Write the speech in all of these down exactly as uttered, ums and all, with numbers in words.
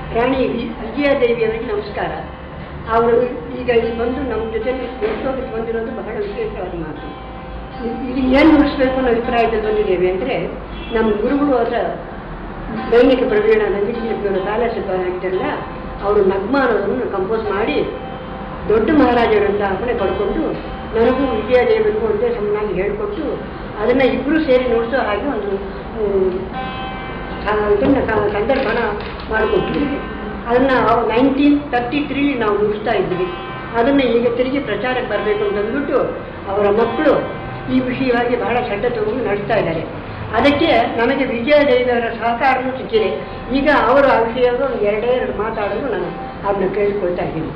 ರಾಣಿ ವಿಜಯದೇವಿಯವರಿಗೆ ನಮಸ್ಕಾರ. ಅವರು ಈಗ ಇಲ್ಲಿ ಬಂದು ನಮ್ಮ ಜೊತೆ ನುಡಿಸೋದಕ್ಕೆ ಬಂದಿರೋದು ಬಹಳ ವಿಶೇಷವಾದ ಮಾತು. ಇದು ಏನು ನುಡಿಸ್ಬೇಕು ಅನ್ನೋ ಅಭಿಪ್ರಾಯದಲ್ಲಿ ಬಂದಿದ್ದೇವೆ ಅಂದರೆ, ನಮ್ಮ ಗುರುಗಳು ಅದರ ದೈನಿಕ ಪ್ರವೀಣ ನಂಜನಗೂಡು ಕಾಲಶಿಲ್ಪ ಆಗಿದ್ದಲ್ಲ, ಅವರು ನಗ್ಮಾನವನ್ನು ಕಂಪೋಸ್ ಮಾಡಿ ದೊಡ್ಡ ಮಹಾರಾಜರಿಂದ ಅಪ್ಪಣೆ ಪಡ್ಕೊಂಡು ನನಗೂ ವಿಜಯದೇವರಿಗೂ ಒಂದೇ ಸಮನಾಗಿ ಹೇಳಿಕೊಟ್ಟು ಅದನ್ನು ಇಬ್ಬರು ಸೇರಿ ನುಡಿಸೋ ಹಾಗೆ ಒಂದು ಇದನ್ನು ಸಂದರ್ಭನ ಮಾಡಿಕೊಟ್ಟಿದ್ವಿ. ಅದನ್ನು ನೈನ್ಟೀನ್ ತರ್ಟಿ ತ್ರೀಲಿ ನಾವು ನುಡಿಸ್ತಾ ಇದ್ವಿ. ಅದನ್ನು ಈಗ ತಿರುಗಿ ಪ್ರಚಾರಕ್ಕೆ ಬರಬೇಕು ಅಂತಂದ್ಬಿಟ್ಟು ಅವರ ಮಕ್ಕಳು ಈ ವಿಷಯವಾಗಿ ಬಹಳ ಶ್ರದ್ಧೆ ತಗೊಂಡು ನಡೆಸ್ತಾ ಇದ್ದಾರೆ. ಅದಕ್ಕೆ ನಮಗೆ ವಿಜಯದೇವಿಯವರ ಸಹಕಾರವೂ ಸಿಕ್ಕಿದೆ. ಈಗ ಅವರು ಆ ವಿಷಯದ ಒಂದು ಎರಡೇ ಎರಡು ಮಾತಾಡಲು ನಾನು ಅದನ್ನ ಕೇಳಿಕೊಳ್ತಾ ಇದ್ದೀನಿ.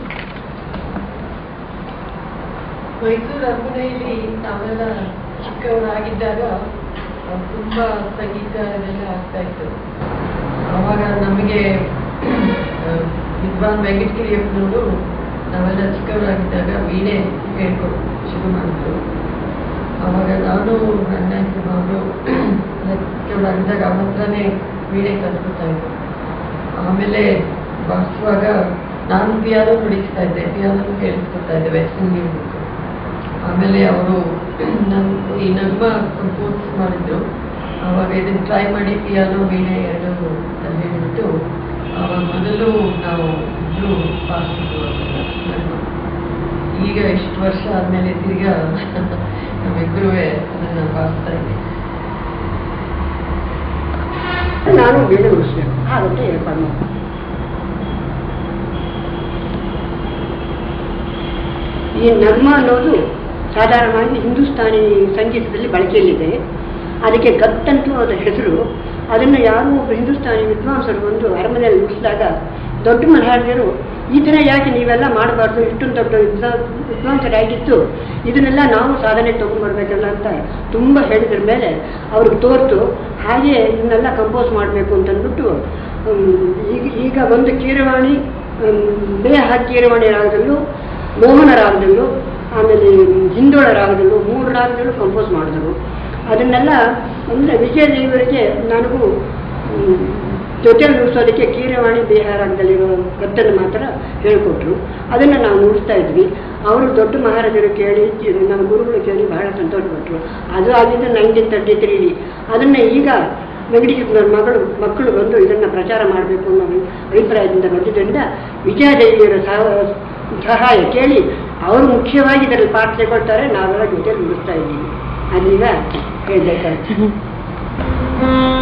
ಮೈಸೂರು ಅರಮನೆಯಲ್ಲಿ ನಾವೆಲ್ಲ ಚಿಕ್ಕವರಾಗಿದ್ದಾಗ ತುಂಬ ಸಂಗೀತ ಅದೆಲ್ಲ ಆಗ್ತಾ ಇತ್ತು. ಆವಾಗ ನಮಗೆ ವಿದ್ವಾನ್ ವೆಂಕಟಗಿರಿಯಪ್ಪನವರು ನಾವೆಲ್ಲ ಚಿಕ್ಕವರಾಗಿದ್ದಾಗ ವೀಣೆ ಹೇಳ್ಕೊಡು ಶುರು ಮಾಡಿದ್ರು. ಆವಾಗ ನಾನು ನನ್ನ ಅವರು ಚಿಕ್ಕವರಾಗಿದ್ದಾಗ ಅವನ ಹತ್ರನೇ ವೀಣೆ ಕಲ್ತ್ಕೊತಾ ಇದ್ದೆ. ಆಮೇಲೆ ಬಾರಿಸುವಾಗ ನಾನು ಪಿಯಾನೋ ನುಡಿಸ್ತಾ ಇದ್ದೆ, ಪಿಯಾನೋ ಕೇಳಿಸ್ಕೊತಾ ಇದ್ದೆ ವೆಸ್ಟರ್ನ್ ಮ್ಯೂಸಿಕ್. ಆಮೇಲೆ ಅವರು ನನ್ನ ಈ ನಗ್ಮ ಕಂಪೋಸ್ ಮಾಡಿದ್ರು. ಆವಾಗ ಇದನ್ನು ಟ್ರೈ ಮಾಡಿ ಪಿಯಾನೋ ವೀಣೆ ಎರಡು ಅಲ್ಲಿ ಹೇಳಿಬಿಟ್ಟು ಆವಾಗ ಮೊದಲು ನಾವು ಇಬ್ಬರು ಬಾರಿಸಿದ್ರು ನಗ್ಮ. ಈಗ ಇಷ್ಟು ವರ್ಷ ಆದಮೇಲೆ ತಿರ್ಗಾ ನಮ್ಮಿಬ್ಬರೂ ಅದನ್ನು ಬಾರಿಸ್ತಾ ಇದ್ದೀವಿ. ನಾನು ವೀಣೆ ನುಡಿಸ್ಬೇಕು ಆಗುತ್ತೆ ಏರ್ಪಾಡು. ಈ ನಗ್ಮ ಅನ್ನೋದು ಸಾಧಾರಣವಾಗಿ ಹಿಂದೂಸ್ತಾನಿ ಸಂಗೀತದಲ್ಲಿ ಬಳಕೆಯಲ್ಲಿದೆ. ಅದಕ್ಕೆ ಗತ್ತಂತೂ ಅದರ ಹೆಸರು. ಅದನ್ನು ಯಾರೋ ಒಬ್ಬ ಹಿಂದೂಸ್ತಾನಿ ವಿದ್ವಾಂಸರು ಒಂದು ಅರಮನೆಯಲ್ಲಿ ನುಡಿಸಿದಾಗ ದೊಡ್ಡ ಮಹಾರಾಜರು ಈ ಥರ ಯಾಕೆ ನೀವೆಲ್ಲ ಮಾಡಬಾರ್ದು, ಇಷ್ಟೊಂದು ದೊಡ್ಡ ವಿದ್ವಾ ವಿದ್ವಾಂಸರಾಗಿತ್ತು ಇದನ್ನೆಲ್ಲ ನಾವು ಸಾಧನೆ ತೊಗೊಂಡ್ಬರ್ಬೇಕಲ್ಲ ಅಂತ ತುಂಬ ಹೇಳಿದ್ರ ಮೇಲೆ ಅವ್ರಿಗೆ ತೋರ್ತು. ಹಾಗೆ ಇದನ್ನೆಲ್ಲ ಕಂಪೋಸ್ ಮಾಡಬೇಕು ಅಂತಂದ್ಬಿಟ್ಟು ಈಗ ಈಗ ಒಂದು ಕೀರವಾಣಿ, ದೇಹ ಕೀರವಾಣಿ ರಾಗದಲ್ಲೂ, ಮೋಹನ ರಾಗದಲ್ಲೂ, ಆಮೇಲೆ ಹಿಂದೋಳ ರಾಗದಲ್ಲೂ ಮೂರು ರಾಗದಲ್ಲೂ ಕಂಪೋಸ್ ಮಾಡಿದ್ರು. ಅದನ್ನೆಲ್ಲ ಅಂದರೆ ವಿಜಯದೇವರಿಗೆ ನನಗೂ ಜೊತೆಯಲ್ಲಿ ನುಡಿಸೋದಕ್ಕೆ ಕೀರವಾಣಿ ದೇಹ ರಾಗದಲ್ಲಿರೋ ಗತ್ತನ್ನು ಮಾತ್ರ ಹೇಳಿಕೊಟ್ರು. ಅದನ್ನು ನಾವು ನುಡಿಸ್ತಾ ಇದ್ವಿ. ಅವರು ದೊಡ್ಡ ಮಹಾರಾಜರು ಕೇಳಿ, ನಮ್ಮ ಗುರುಗಳು ಕೇಳಿ ಬಹಳ ಸಂತೋಷಪಟ್ಟರು. ಅದು ಆಗಿದ್ದು ನೈನ್ಟೀನ್ ತರ್ಟಿ ತ್ರೀಲಿ. ಅದನ್ನು ಈಗ ವೆಂಕಟೇಶ್ವರ ಮಗಳು ಮಕ್ಕಳು ಬಂದು ಇದನ್ನು ಪ್ರಚಾರ ಮಾಡಬೇಕು ಅನ್ನೋ ಅಭಿಪ್ರಾಯದಿಂದ ಬಂದಿದ್ದರಿಂದ ವಿಜಯದೇವಿಯರ ಸಹ ಸಹಾಯ ಕೇಳಿ ಅವರು ಮುಖ್ಯವಾಗಿ ಇದರಲ್ಲಿ ಪಾಠ ತಗೊಳ್ತಾರೆ. ನಾವೆಲ್ಲ ಜೊತೆ ನುಡಿಸ್ತಾ ಇದ್ದೀವಿ. ಅದೀಗ ಹೇಳಬೇಕಾಯ್ತು.